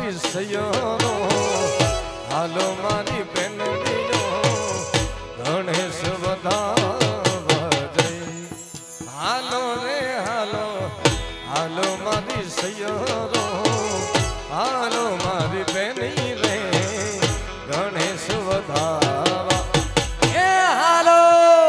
મારી સૈયરો હાલો મારી બેનડીઓ ગણેશ વધારવા જઈ હાલો રે હાલો હાલો મારી સૈયરો હાલો મારી બેની રે ગણેશ વધારવા એ હાલો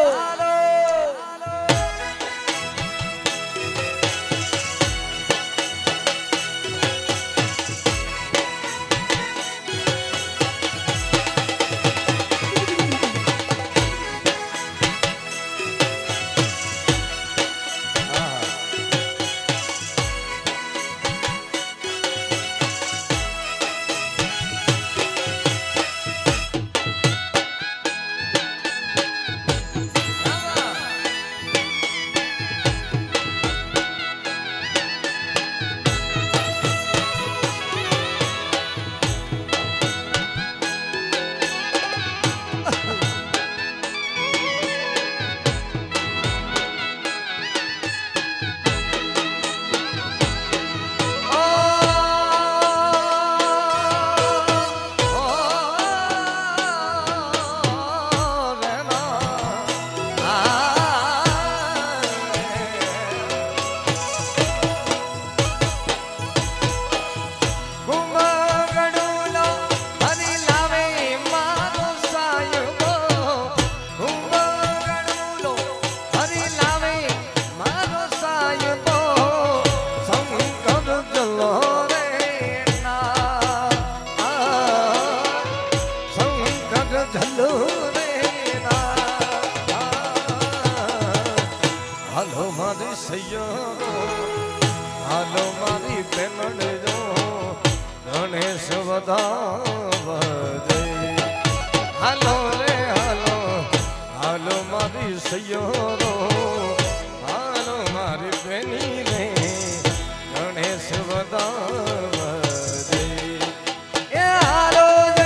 હાલો મારી સૈયરો હાલો મારી બેનડીઓ ગણેશ વધારવા જઈ હાલો રે હાલો હાલો મારી સૈયરો હાલો મારી બેની રે ગણેશ વધારવા જઈ એ હાલો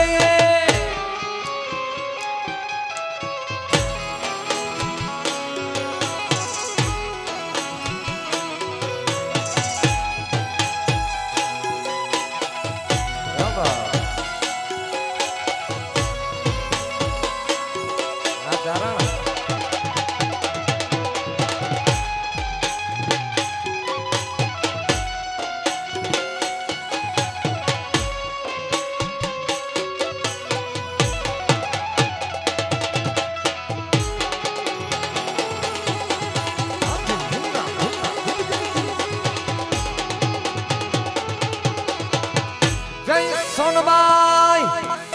સોનબાઈ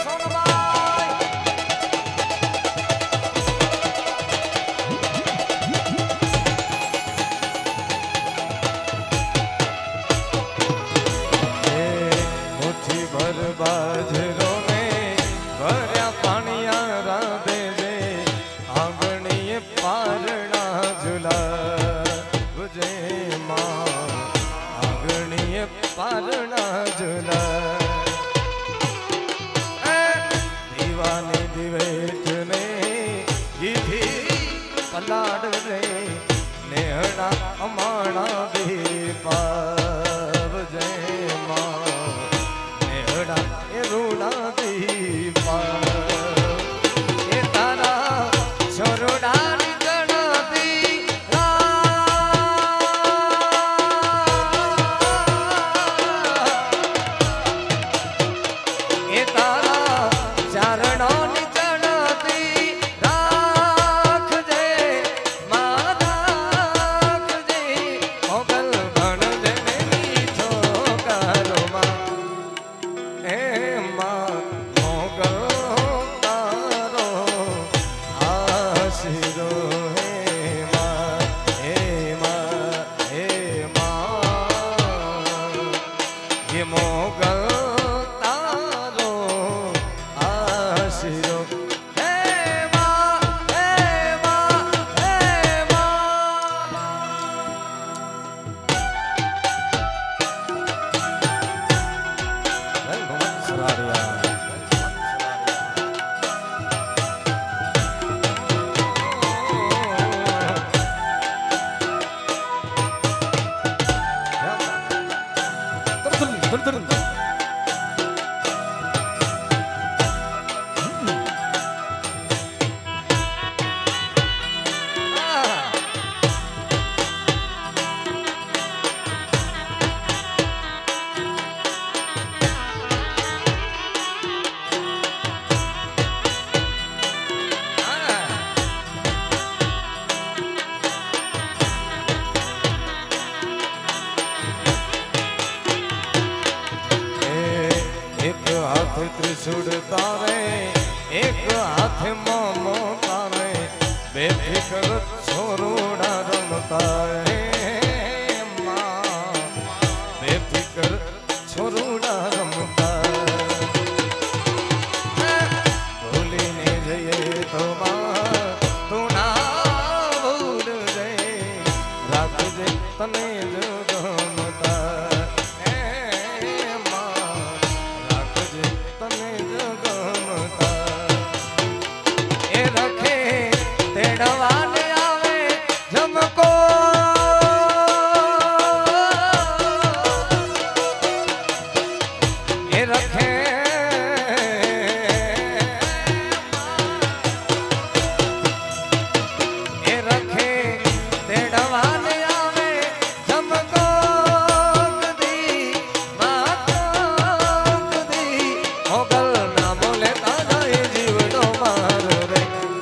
મુઠ્ઠી ભર બાજરો ને ભર્યા પાણીયા રાધે દે આંગણીએ પારણા ઝુલા જય માં આંગણીએ પારણા ઝુલા દિવેટને ગીધી પલાડ રે નેહણા અમાણા દીપાવ જય માં નેહણા એ રૂડા દીપાવ એ તારા છોરડાની ગણતી એ તારા ચારણોની ચણતી રાખજે માં રાખજે મોગલ ભણજે મીઠો કારો માં હે માં મોગલ તારો આશીરો હે માં હે માં હે માં હે મોગલ बेफिकर छोरोड़ा रमता है माँ, बेफिकर छोरोड़ा रमता भूली ने जये तो माँ तू ना भूल जाए रात जे तने जो गमता माँ रात जे तने जो गमता ए रखे तेड़वाने आवे झमको ए रखे ए रखे तेड़वाने आवे झमको कदी मातो कदी होगल ना बोले ताजा ये जीवनो मार रे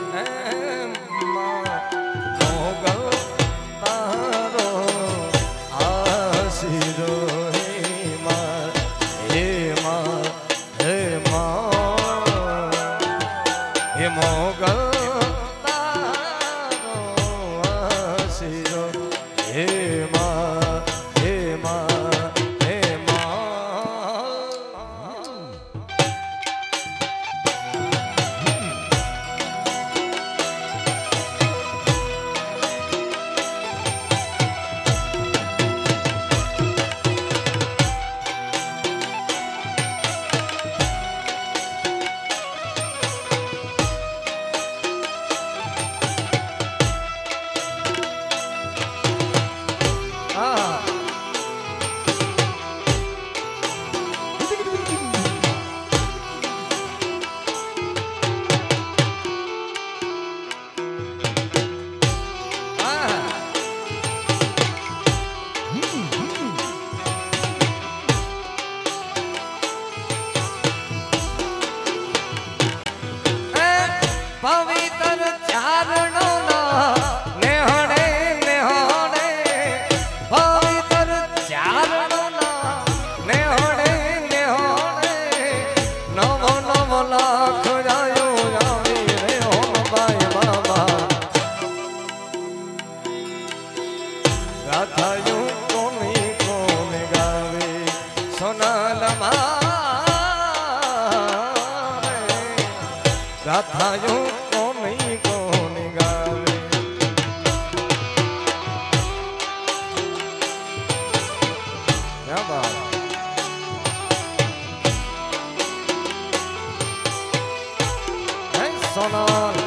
मोगल तारो आशीरो हे माँ हे माँ हे माँ पवित्र चारणों ना नेहड़े नेहड़े पवित्र चारणों ना नेहड़े नेहड़े नवो नवो लाख जायो जावी रे ओम बाई बाबा गाथायूं कोनी कोन गावे सोनाल मारे गाथायूं कोन गावे क्या बात है सोनाल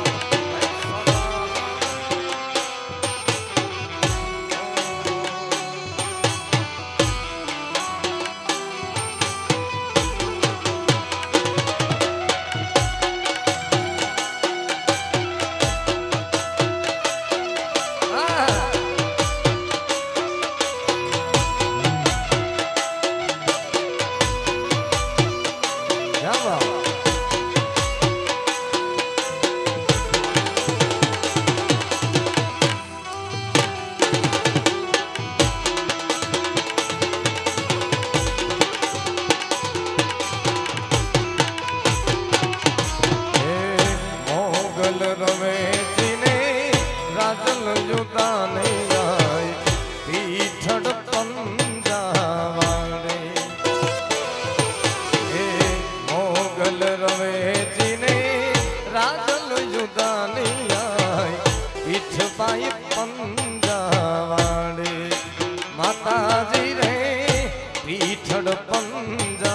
रवे चीने राजल युदा नहीं आए पीछड़ पंजावाड़े मोगल रवे चीने राजल युदा नहीं आए पीछ पाई पंजावाड़े माता जी रे पीछड़ पंजा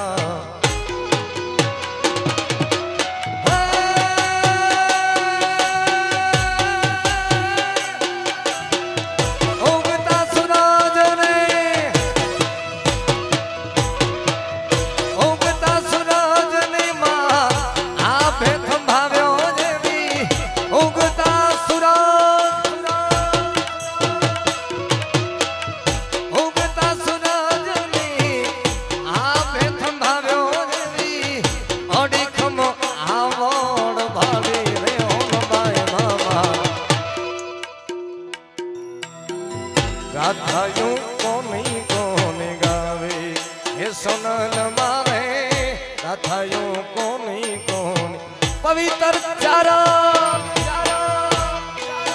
गाथायूं कोन गावे हे सोनल मावे गाथायूं कोन पवित्र चारा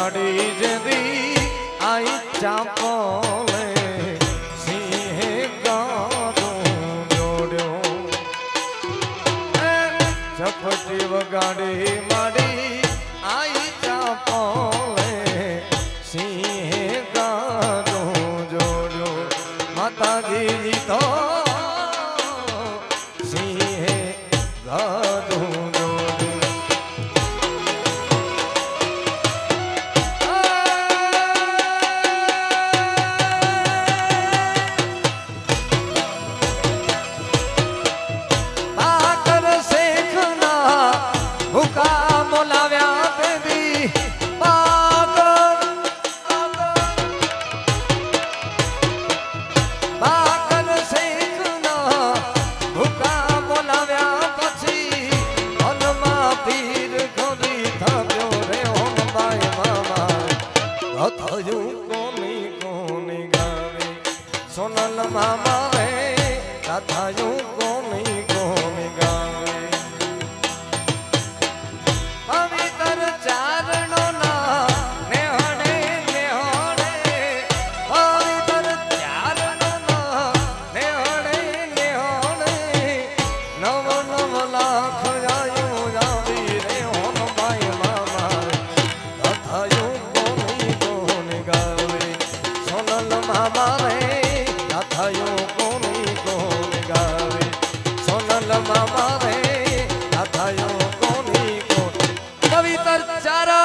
वगाड़ी जदी आई चापोले सिंहे गारो जोड़ो चपटी वगाड़ी माड़ी आई चापोले सिंहे गारो जोड़ो माता जी तो सिंहे गारो सोनल मामा रे कथायूं कोनी कोनी गावे पवित्र चारणों ना नेहड़े नेहड़े पवित्र चारणों ना नेहड़े नेहड़े नव नव लाख जायूं जावी रे होन भाई मामा कथायूं कोनी कोनी गावे सोनल मामा रे कथायूं कोनी कोनी गावे सोनल मामा रे कथायूं कोनी कोनी पवित्र चारा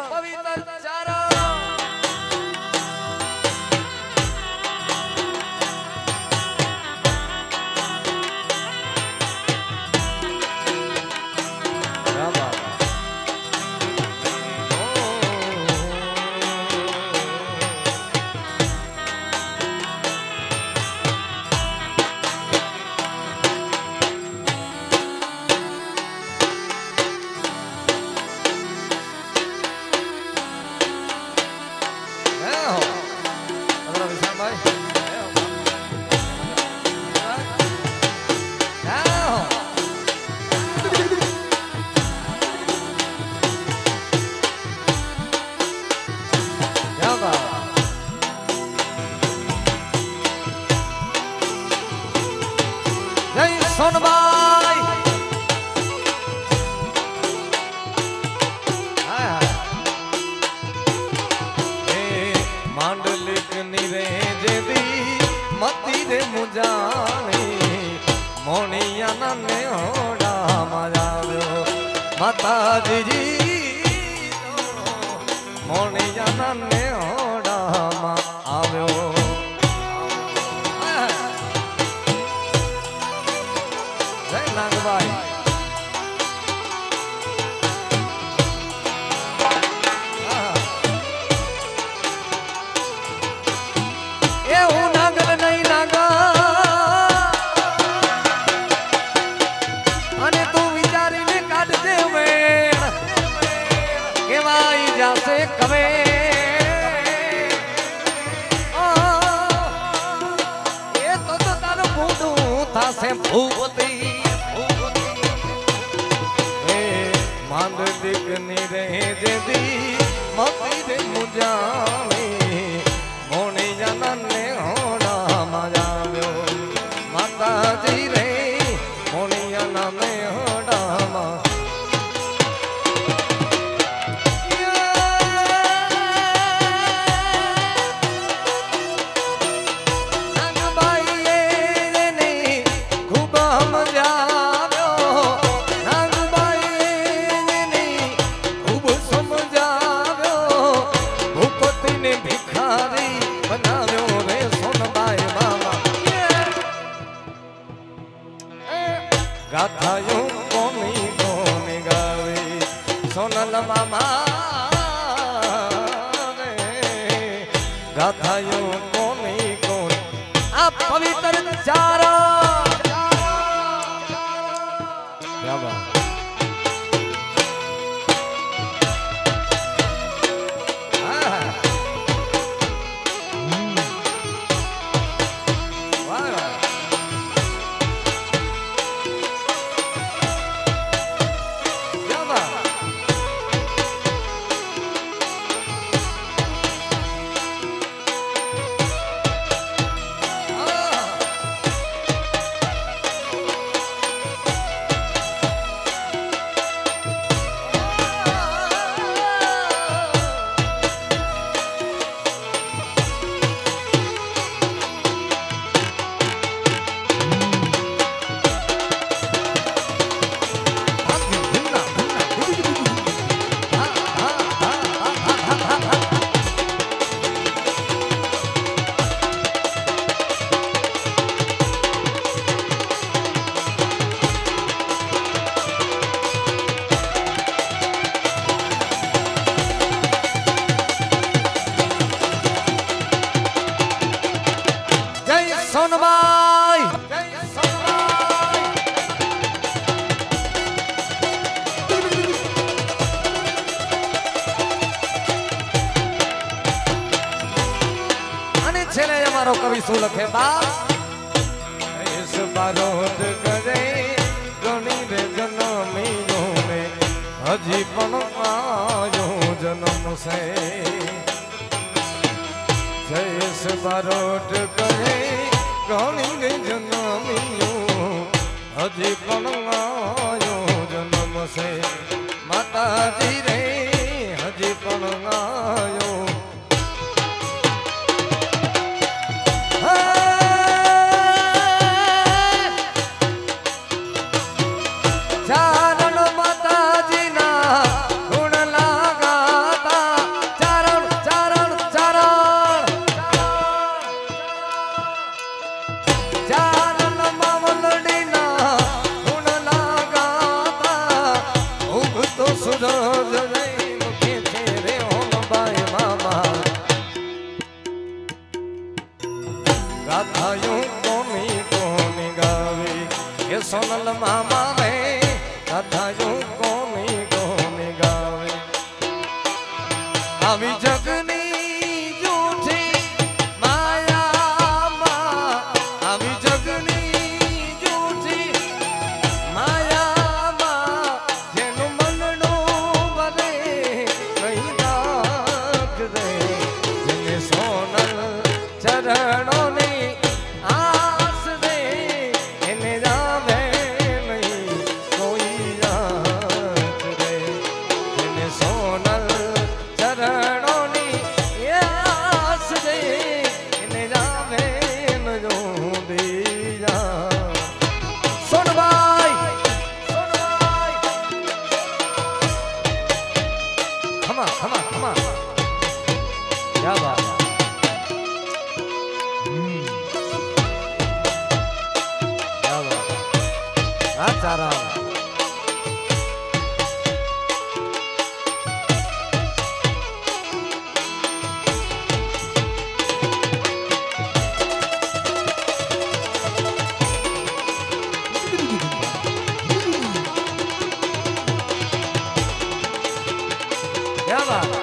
जय सोनबाई मांडलिक निरे जेदी मती रे मुजानी मोनिया ने होड़ा मजाव्यो माता जी मोनिया ने होड़ा आव्यो नागबाई એવું નાગલ નહીં નાગા અને તું વિચારીને કાઢજે વેણ કેવાઈ જાશે કવે એ તો તારું ભૂડું થાશે ભૂપતિ मांडलिक निरे जेदी मती रे मुजानी मोने जनने होड़ा मजाव्यो माता जी रे मोने जनने होड़ा गाथायूं कोनी कोनी गावे सोनल मामा रे गाथायूं कोनी कोनी आ पवित्र चारा क्या बात સોનબાઈ અને છેલ્લે અમારો કવિ શું લખે બા इस बारोद करे गणी रे जन्मियों में हजी पण आयो जन्म से इस बारोद करे गणी रे जन्मियों हजी पण आयो जन्म से माता जी रे हजी पण आयो सोनल मामा में कथायूं कोनी कोनी गावे अभी जगनी झूठी माया मा अभी जगनी झूठी माया मा जेनु मननो बने नहीं राख दे जिने सोनल चरणों ने क्या बात क्या बात अच्छा रहा क्या बात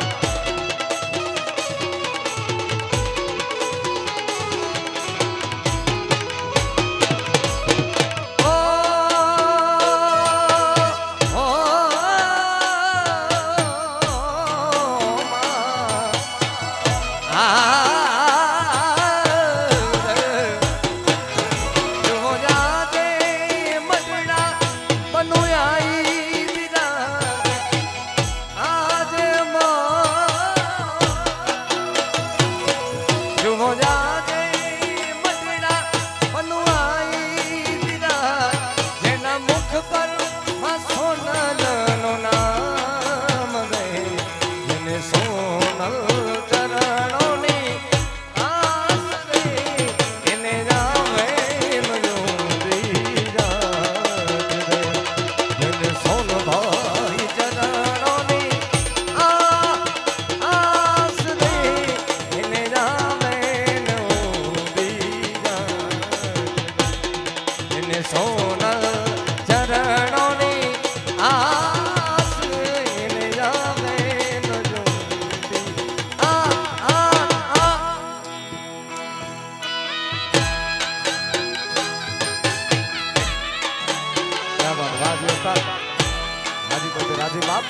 राजी बाप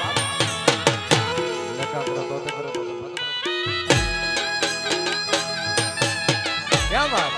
क्या बात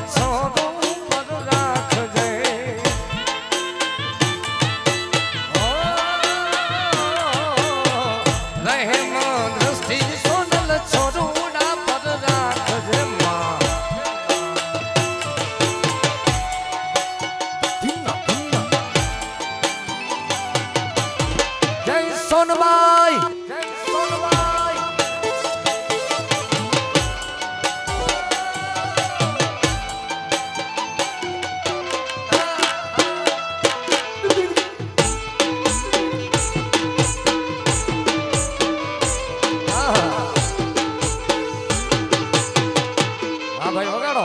छोरू पर राखजे रहम दृष्टि सोनल छोरूड़ा पर राखजे मां जय सोनबाई जय सोनबाई हाँ भाई वगाड़ो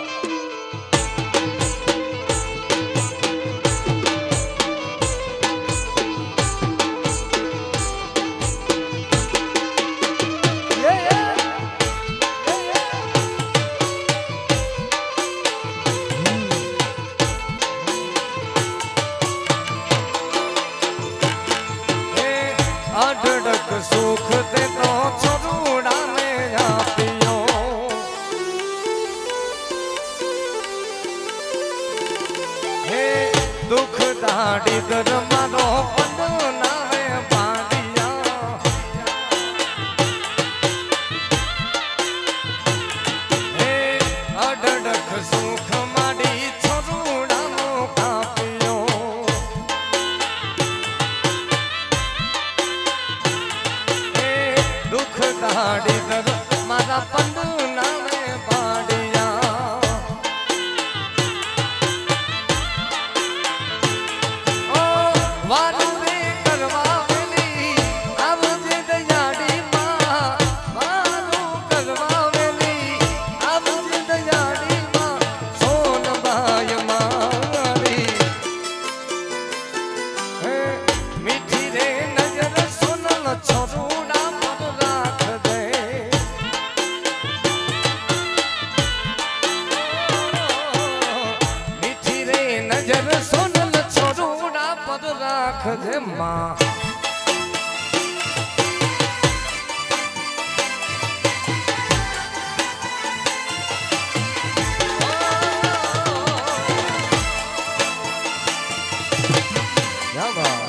अडड़क सुख ते तो छोरूड़ा में आपियो हे दुख दाड़ी दर मारो पन्ना में बांडिया हे अडड़क सुख माड़ी छोरूड़ा नो कापियो दुख दाड़ी दर मारा पन्ना में बाड़िया ओ वारू रे करवा वेली अब जे दयाड़ी मां वारू करवा वेली अब जे दयाड़ी मां सोन बाय मारी हे मीठी रे नजर सोनल छोरूड़ा नजर सोनल छोरूड़ा पर राख दे मां क्या बात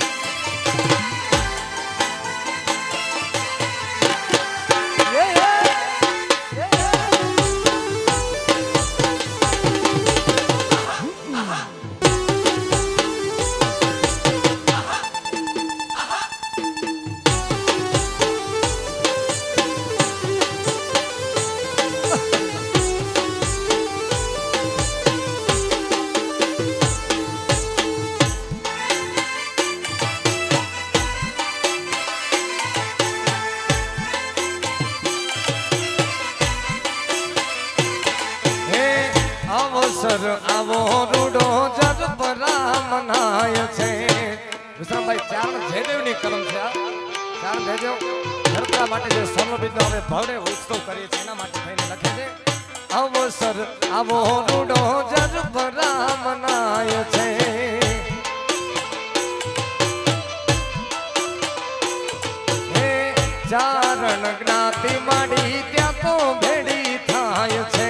अवसर आवो रूडो जग परा मनाय छे विश्राम भाई चारण जयदेव ની કરમ છે ચારણ જયદેવ ધરતા માટે જે સમબિંદુ હવે ભવડે ઉત્સવ કરીએ છે એના માટે થઈને લખે છે અવસર આવો રૂડો જગ પરા મનાય છે હે ચારણ જ્ઞાતિ માડી ત્યાં તો ભેડી થાય છે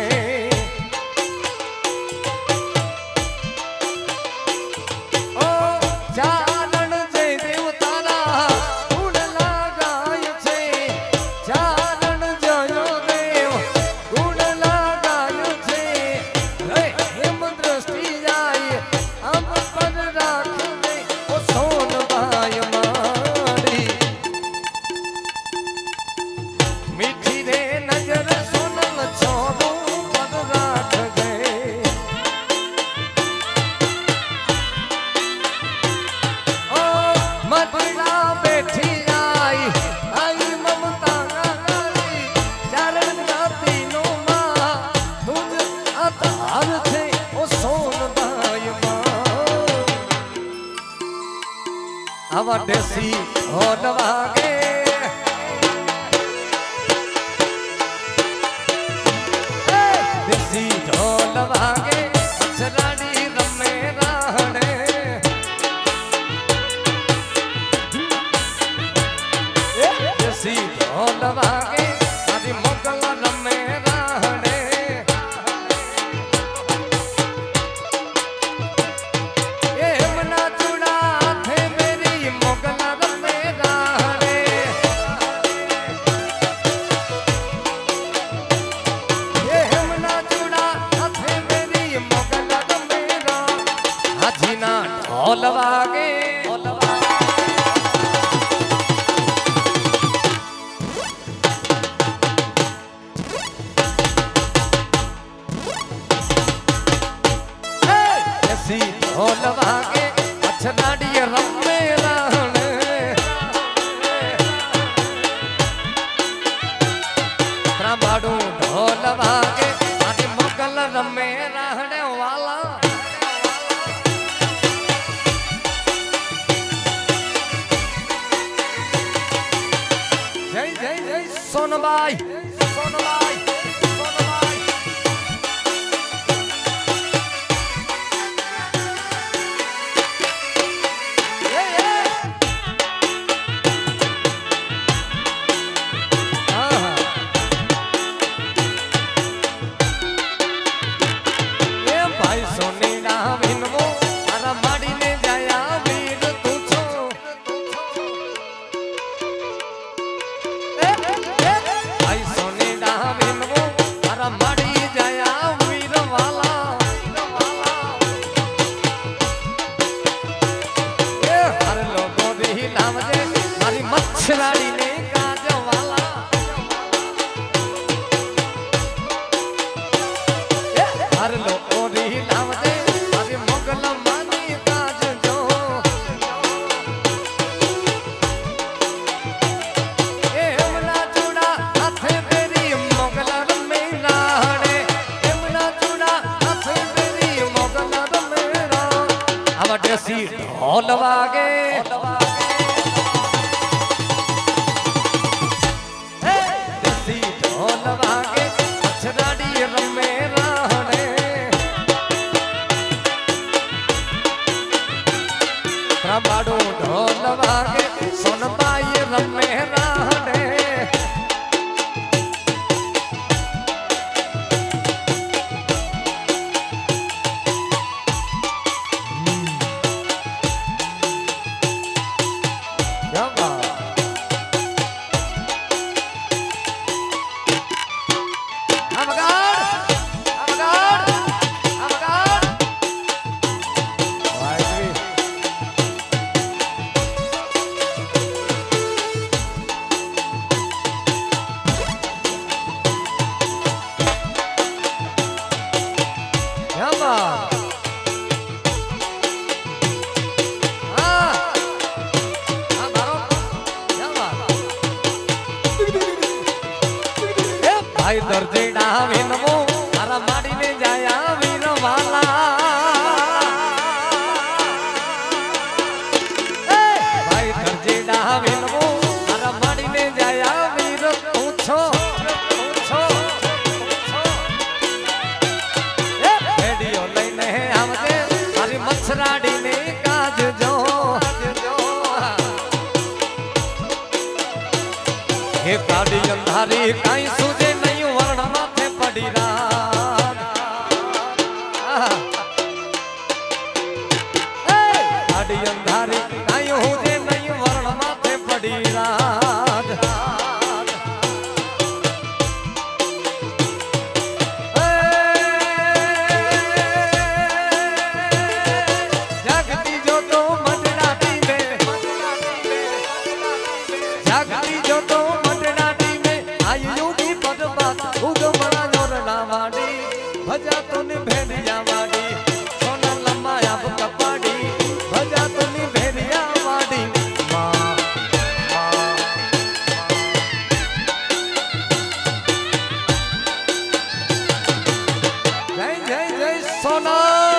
चारण जयदेव तारा गुण लगाय छे चारण जयदेव गुण लगाय छे हेम दृष्टि जाय हम पर राख दे ओ सोनबाई मारी मीठी रे नजर सोनल छोरू पर राख दे मथुरा बैठी आई आई ममता नारी चारण ज्ञाति नो मां तुझ आधार थे ओ सोनबाई मां आवा देसी होन वागे देसी ढोल वागे चराड़ी रमे राहणे देसी ढोल वागे आदि मोगल रमे राहणे देसी ढोल वागे अछनाड़ी रमे रहण त्राबाड़ू ढोल वागे आदि मोगल रमे रहण वाला जय जय जय सोनबाई सोनबाई सोनबाई मच्छराड़ी ने काज वाला हर लोग री लाव दे अरे मोगल मानी काज जो एमना चूड़ा हाथे तेरी मोगल रमे राणे एमना चूड़ा हाथे तेरी मोगल रमे राणे अब देसी ढोल वागे त्राबाड़ू ढोल वागे सोनबाई रमे रहणे भाई दर्जेड़ा विनमो तारा माड़ी ने जाया वीर वाला भाई दर्जेड़ा विनमो तारा माड़ी ने जाया वीर पूछो पूछो रेडियो लईने आवजे मारी मच्छराड़ी ने काज जो हे काड़ी अंधारी काई सूझे नहीं वर्ण माथे पड़ी रात काड़ी अंधारी काई सूझे नहीं वर्ण माथे पड़ी रात जागती जो तो मटड़ाती में जागती जो तो भजा तो नि भेड़िया वाड़ी सोना लम्बाया कपाड़ी भजा तो नि भेड़िया वाड़ी माँ जय जय जय सोना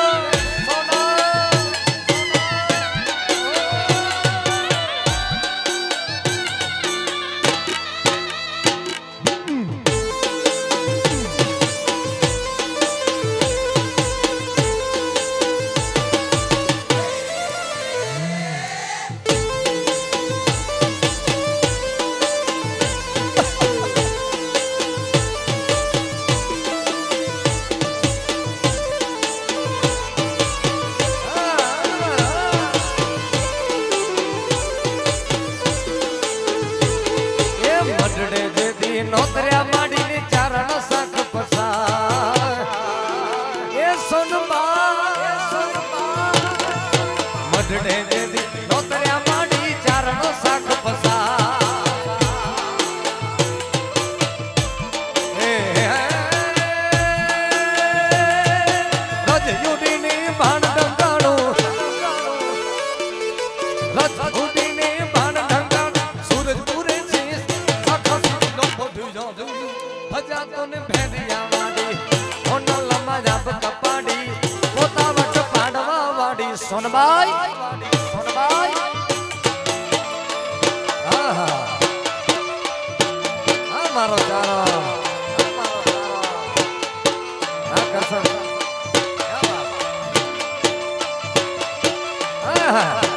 नोतरिया माड़ी ने चारण साख पसार ये सोनबा मडड़े दे दी नोतरिया माड़ी चारण साख पसार रोज यूडी नी भाण સોનબાઈ સોનબાઈ હા હા હા મારો ચારો હા કરશન હા